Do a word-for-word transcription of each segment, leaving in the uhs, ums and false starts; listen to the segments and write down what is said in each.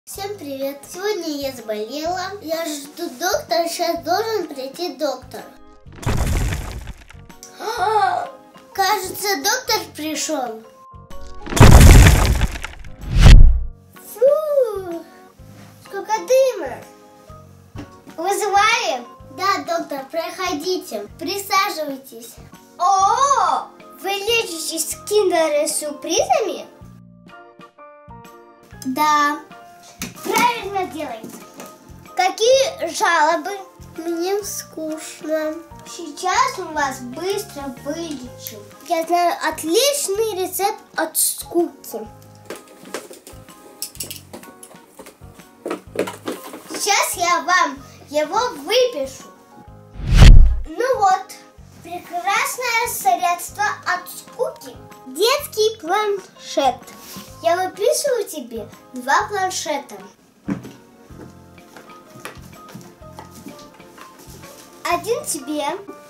Всем привет! Сегодня я заболела. Я жду доктора, сейчас должен прийти доктор. Кажется, доктор пришел. Фу! Сколько дыма! Вызывали? Да, доктор, проходите. Присаживайтесь. О, вы лечитесь киндер-сюрпризами? Да. Правильно делаете. Какие жалобы? Мне скучно. Сейчас мы вас быстро вылечим. Я знаю отличный рецепт от скуки. Сейчас я вам его выпишу. Ну вот, прекрасное средство от скуки. Детский планшет. Я выписываю тебе два планшета. Один тебе.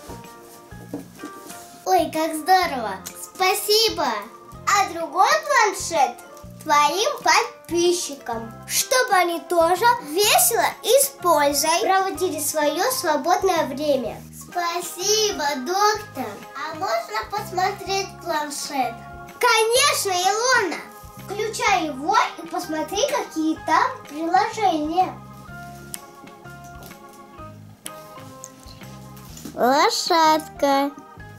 Ой, как здорово! Спасибо! А другой планшет твоим подписчикам, чтобы они тоже весело и с пользой проводили свое свободное время. Спасибо, доктор! А можно посмотреть планшет? Конечно, Илона! Включай его и посмотри, какие там приложения. Лошадка.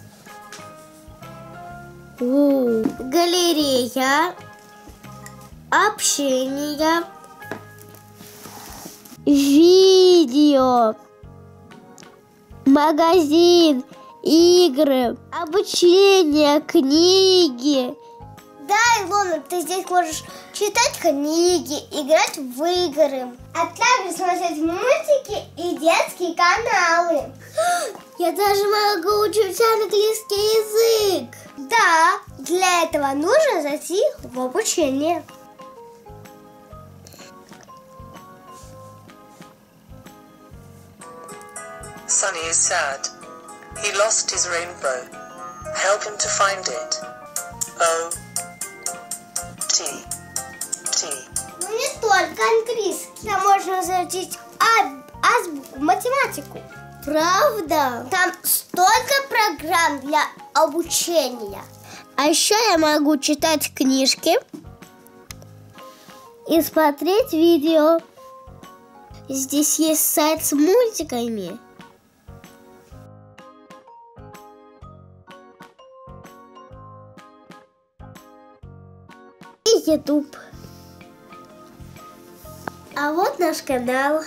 У, галерея. Общение. Видео. Магазин. Игры. Обучение. Книги. Да, Илона, ты здесь можешь читать книги, играть в игры, а также смотреть мультики и детские каналы. Я даже могу учить английский язык. Да, для этого нужно зайти в обучение. Sunny is sad. He lost his rainbow. Help him to find it. O T T. Ну не только английский. Там можно изучить азбуку, математику. Правда? Там столько программ для обучения. А еще я могу читать книжки и смотреть видео. Здесь есть сайт с мультиками. И YouTube. А вот наш канал.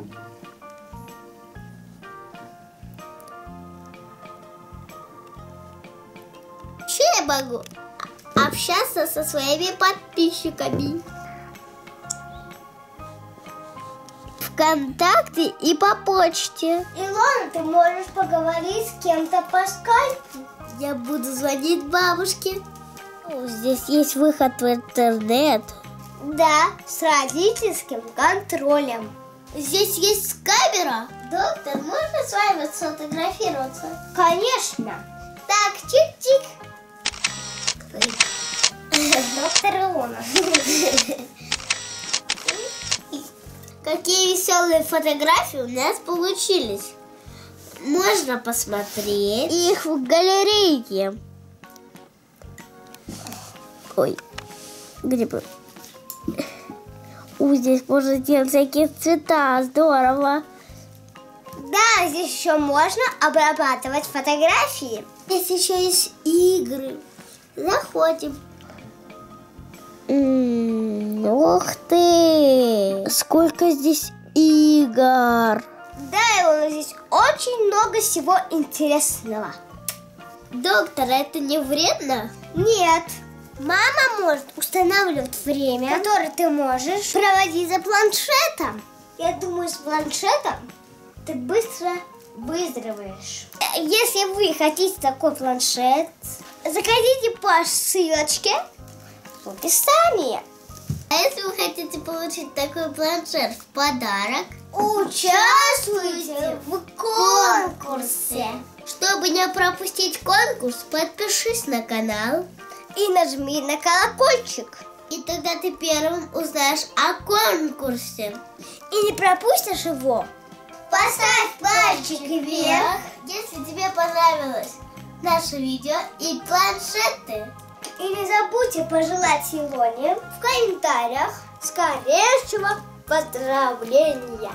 Еще я могу общаться со своими подписчиками ВКонтакте и по почте. Илона, ты можешь поговорить с кем-то по скайпу. Я буду звонить бабушке. О, здесь есть выход в интернет. Да, с родительским контролем. Здесь есть камера. Доктор, можно с вами сфотографироваться? Конечно. Так, чик-чик. Доктор Илона. Какие веселые фотографии у нас получились. Можно посмотреть их в галерее. Ой, грибы. У, здесь можно делать всякие цвета. Здорово. Да, здесь еще можно обрабатывать фотографии. Здесь еще есть игры. Заходим. М-м, ух ты! Сколько здесь игр! Да, Илона, здесь очень много всего интересного. Доктор, это не вредно? Нет. Мама может устанавливать время, которое ты можешь проводить за планшетом. Я думаю, с планшетом ты быстро выздоровеешь. Если вы хотите такой планшет, заходите по ссылочке в описании. А если вы хотите получить такой планшет в подарок, участвуйте в конкурсе. Чтобы не пропустить конкурс, подпишись на канал и нажми на колокольчик. И тогда ты первым узнаешь о конкурсе. И не пропустишь его. Поставь пальчик вверх, если тебе понравилось наше видео и планшеты. И не забудьте пожелать Илоне в комментариях скорейшего поздравления.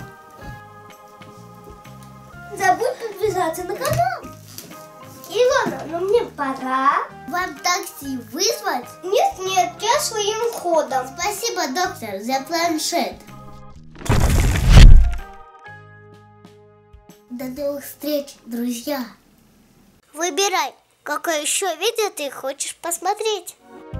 Забудь подписаться на канал. Илона, ну мне пора. Вам такси вызвать? Нет, нет, я своим ходом. Спасибо, доктор, за планшет. До новых встреч, друзья. Выбирай, какое еще видео ты хочешь посмотреть.